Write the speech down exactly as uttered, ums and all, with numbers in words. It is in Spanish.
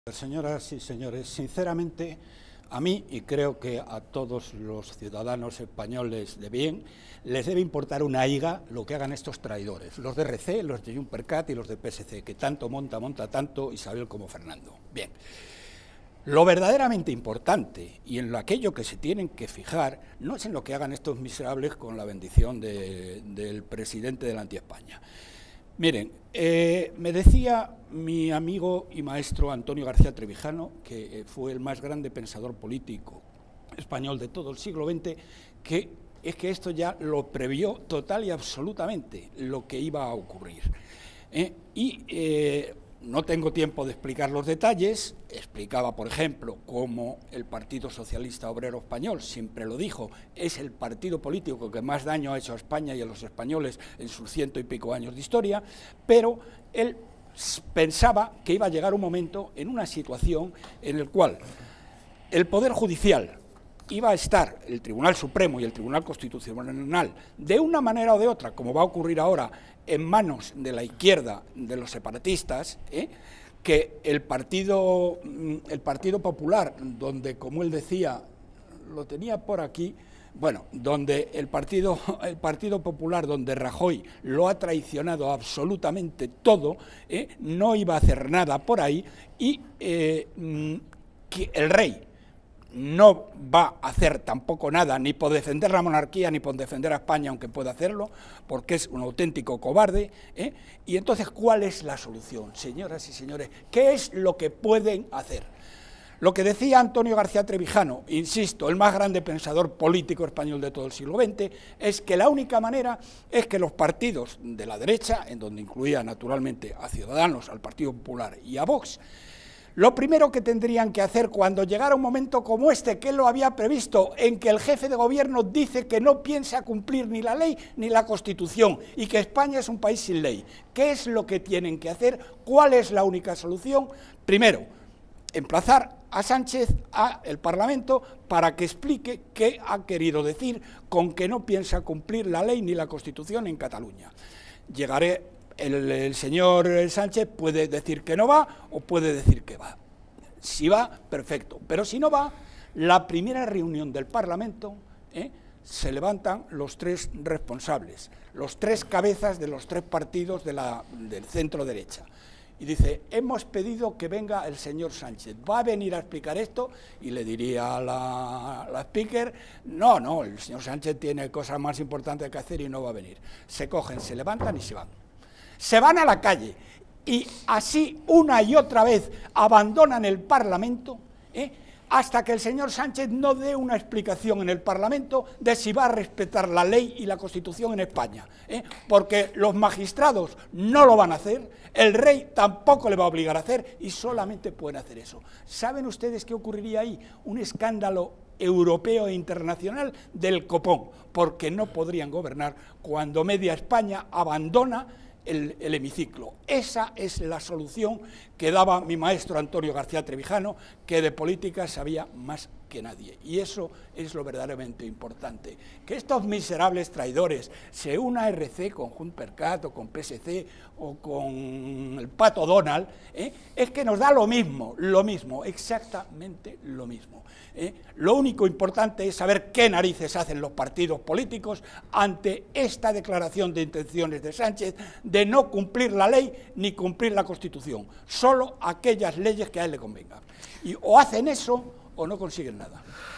Señoras y señores, sinceramente, a mí y creo que a todos los ciudadanos españoles de bien, les debe importar una higa lo que hagan estos traidores, los de R C, los de Junpercat y los de P S C, que tanto monta, monta tanto Isabel como Fernando. Bien, lo verdaderamente importante y en lo aquello que se tienen que fijar no es en lo que hagan estos miserables con la bendición de, del presidente de la anti-España. Miren, eh, me decía mi amigo y maestro Antonio García Trevijano, que fue el más grande pensador político español de todo el siglo veinte, que es que esto ya lo previó total y absolutamente lo que iba a ocurrir. Eh, y eh, no tengo tiempo de explicar los detalles. Explicaba, por ejemplo, cómo el Partido Socialista Obrero Español, siempre lo dijo, es el partido político que más daño ha hecho a España y a los españoles en sus ciento y pico años de historia, pero él pensaba que iba a llegar un momento en una situación en la cual el Poder Judicial iba a estar, el Tribunal Supremo y el Tribunal Constitucional, de una manera o de otra, como va a ocurrir ahora, en manos de la izquierda, de los separatistas, ¿eh? que el partido, el Partido Popular, donde, como él decía, lo tenía por aquí, bueno, donde el Partido, el Partido Popular, donde Rajoy lo ha traicionado absolutamente todo, ¿eh? no iba a hacer nada por ahí, y eh, que el rey no va a hacer tampoco nada, ni por defender la monarquía, ni por defender a España, aunque pueda hacerlo, porque es un auténtico cobarde, ¿eh? Y entonces, ¿cuál es la solución, señoras y señores? ¿Qué es lo que pueden hacer? Lo que decía Antonio García Trevijano, insisto, el más grande pensador político español de todo el siglo veinte, es que la única manera es que los partidos de la derecha, en donde incluía naturalmente a Ciudadanos, al Partido Popular y a Vox, lo primero que tendrían que hacer cuando llegara un momento como este, que él lo había previsto, en que el jefe de gobierno dice que no piensa cumplir ni la ley ni la Constitución y que España es un país sin ley, ¿qué es lo que tienen que hacer? ¿Cuál es la única solución? Primero, emplazar a Sánchez al Parlamento para que explique qué ha querido decir con que no piensa cumplir la ley ni la Constitución en Cataluña. Llegaré... El, el señor Sánchez puede decir que no va o puede decir que va. Si va, perfecto. Pero si no va, la primera reunión del Parlamento, ¿eh? se levantan los tres responsables, los tres cabezas de los tres partidos de la, del centro derecha. Y dice, hemos pedido que venga el señor Sánchez, ¿va a venir a explicar esto? Y le diría a la, a la speaker, no, no, el señor Sánchez tiene cosas más importantes que hacer y no va a venir. Se cogen, se levantan y se van. Se van a la calle y así una y otra vez abandonan el Parlamento, ¿eh? hasta que el señor Sánchez no dé una explicación en el Parlamento de si va a respetar la ley y la Constitución en España, ¿eh? porque los magistrados no lo van a hacer, el rey tampoco le va a obligar a hacer y solamente pueden hacer eso. ¿Saben ustedes qué ocurriría ahí? Un escándalo europeo e internacional del copón, porque no podrían gobernar cuando media España abandona El, el hemiciclo. Esa es la solución que daba mi maestro Antonio García Trevijano, que de política sabía más que nadie. Y eso es lo verdaderamente importante. Que estos miserables traidores se una R C con Junpercat o con P S C o con el Pato Donald, ¿eh? es que nos da lo mismo, lo mismo, exactamente lo mismo. ¿eh? Lo único importante es saber qué narices hacen los partidos políticos ante esta declaración de intenciones de Sánchez de no cumplir la ley ni cumplir la Constitución, solo aquellas leyes que a él le convengan. Y o hacen eso o no consiguen nada.